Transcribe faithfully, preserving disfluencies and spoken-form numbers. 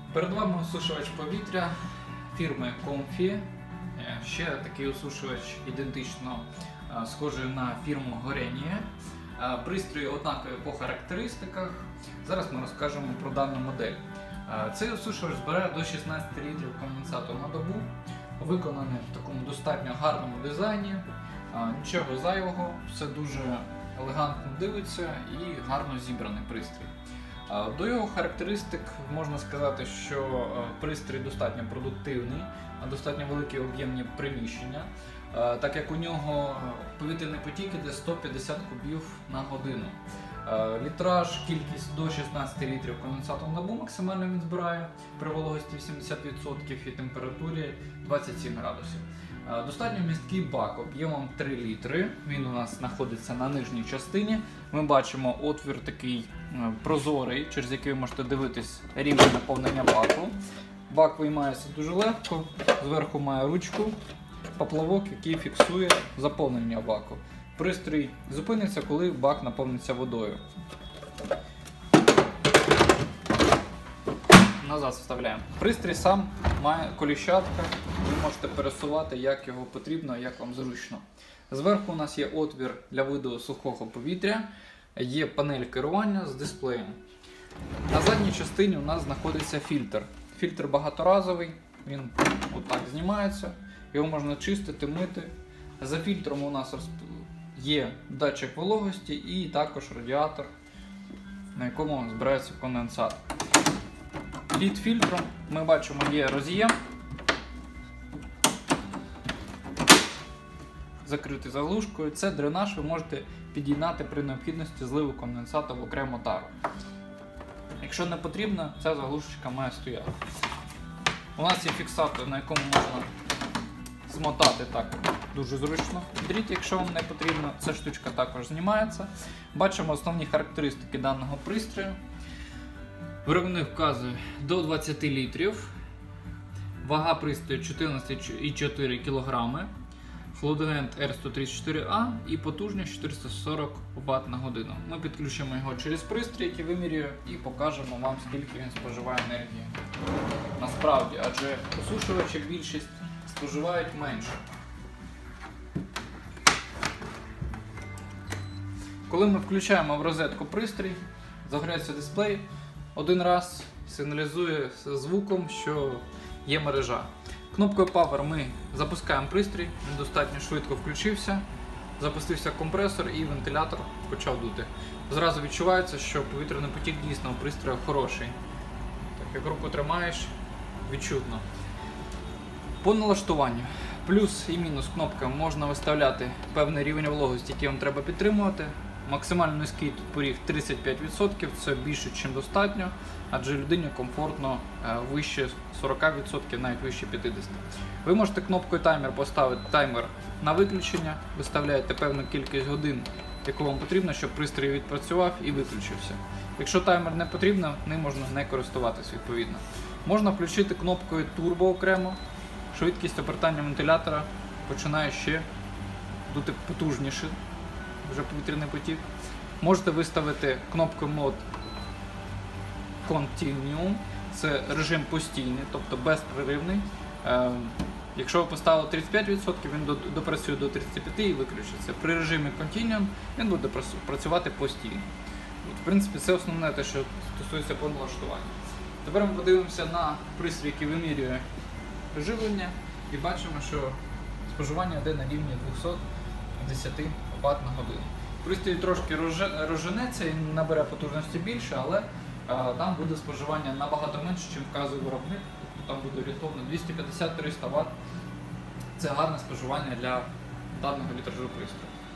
Перед вами осушувач повітря фірми Comfy. Ще такий осушувач ідентично схожий на фірму Горення. Пристрої однакові по характеристиках. Зараз ми розкажемо про дану модель. Цей осушувач збирає до шістнадцяти літрів конденсату на добу, виконаний в такому достатньо гарному дизайні, нічого зайвого, все дуже елегантно дивиться і гарно зібраний пристрій. До його характеристик можна сказати, що пристрій достатньо продуктивний, достатньо великі об'ємні приміщення, так як у нього повітряний потік іде сто п'ятдесят кубів на годину. Літраж, кількість до шістнадцяти літрів конденсату на добу максимально він збирає при вологості вісімдесят відсотків і температурі двадцять сім градусів. Достатньо місткий бак об'ємом три літри, він у нас знаходиться на нижній частині. Ми бачимо отвір такий прозорий, через який ви можете дивитись рівень наповнення баку. Бак виймається дуже легко, зверху має ручку, поплавок, який фіксує заповнення баку. Пристрій зупиниться, коли бак наповниться водою. Назад вставляємо. Пристрій сам має коліщатка, ви можете пересувати як його потрібно, як вам зручно. Зверху у нас є отвір для виду сухого повітря, є панель керування з дисплеєм. На задній частині у нас знаходиться фільтр. Фільтр багаторазовий, він отак знімається, його можна чистити, мити. За фільтром у нас є датчик вологості і також радіатор, на якому збирається конденсат. Під фільтром ми бачимо є роз'єм, закритий заглушкою. Це дренаж, ви можете під'єднати при необхідності зливу конденсату в окрему тару. Якщо не потрібно, ця заглушечка має стояти. У нас є фіксатор, на якому можна змотати так дуже зручно дріт, якщо вам не потрібно. Ця штучка також знімається. Бачимо основні характеристики даного пристрою. Виробник вказує до двадцяти літрів, вага пристрою чотирнадцять цілих чотири кілограми, хладагент ер сто тридцять чотири а і потужність чотириста сорок ватт на годину. Ми підключимо його через пристрій, який вимірює, і покажемо вам, скільки він споживає енергії. Насправді, адже осушувачі більшість споживають менше. Коли ми включаємо в розетку пристрій, загоряється дисплей, один раз сигналізує звуком, що є мережа. Кнопкою Power ми запускаємо пристрій, він достатньо швидко включився, запустився компресор і вентилятор почав дути. Зразу відчувається, що повітряний потік дійсно у пристрою хороший. Так, як руку тримаєш, відчутно. По налаштуванню. Плюс і мінус кнопками можна виставляти певний рівень вологості, який вам треба підтримувати. Максимально низький тут поріг тридцять п'ять відсотків, це більше, ніж достатньо, адже людині комфортно вище сорока відсотків, навіть вище п'ятдесят відсотків. Ви можете кнопкою таймер поставити таймер на виключення, виставляєте певну кількість годин, яку вам потрібно, щоб пристрій відпрацював і виключився. Якщо таймер не потрібно, ним можна не користуватись відповідно. Можна включити кнопкою турбо окремо, швидкість обертання вентилятора починає ще дути потужніше. Вже повітряний потік. Можете виставити кнопкою мод Continuum, це режим постійний, тобто безперервний. Е, якщо ви поставили тридцять п'ять відсотків, він допрацює до тридцяти п'яти відсотків і виключиться. При режимі Continuum він буде працювати постійно. От, в принципі, це основне те, що стосується по налаштуванню. Тепер ми подивимося на пристрій, який вимірює живлення, і бачимо, що споживання йде на рівні двохсот десяти ватт на годину. Пристрій трошки розженеться і набере потужності більше, але а, там буде споживання набагато менше, ніж вказує виробник. Тобто там буде орієнтовно двісті п'ятдесят - триста ватт. Це гарне споживання для даного літражу пристрою.